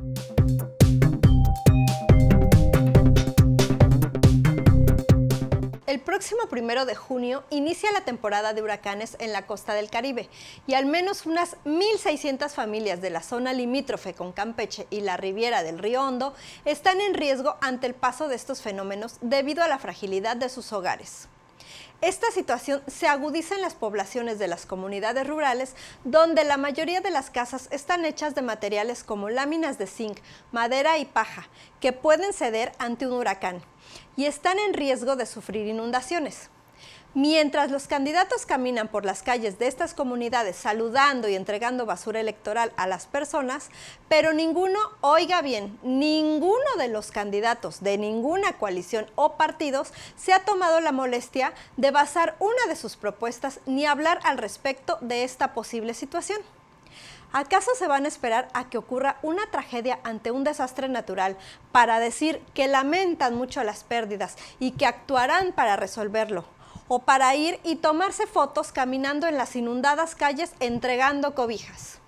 El próximo 1 de junio inicia la temporada de huracanes en la costa del Caribe y al menos unas 1.600 familias de la zona limítrofe con Campeche y la Riviera del Río Hondo están en riesgo ante el paso de estos fenómenos debido a la fragilidad de sus hogares. Esta situación se agudiza en las poblaciones de las comunidades rurales, donde la mayoría de las casas están hechas de materiales como láminas de zinc, madera y paja, que pueden ceder ante un huracán y están en riesgo de sufrir inundaciones. Mientras los candidatos caminan por las calles de estas comunidades saludando y entregando basura electoral a las personas, pero ninguno, oiga bien, ninguno de los candidatos de ninguna coalición o partidos se ha tomado la molestia de basar una de sus propuestas ni hablar al respecto de esta posible situación. ¿Acaso se van a esperar a que ocurra una tragedia ante un desastre natural para decir que lamentan mucho las pérdidas y que actuarán para resolverlo? ¿O para ir y tomarse fotos caminando en las inundadas calles entregando cobijas?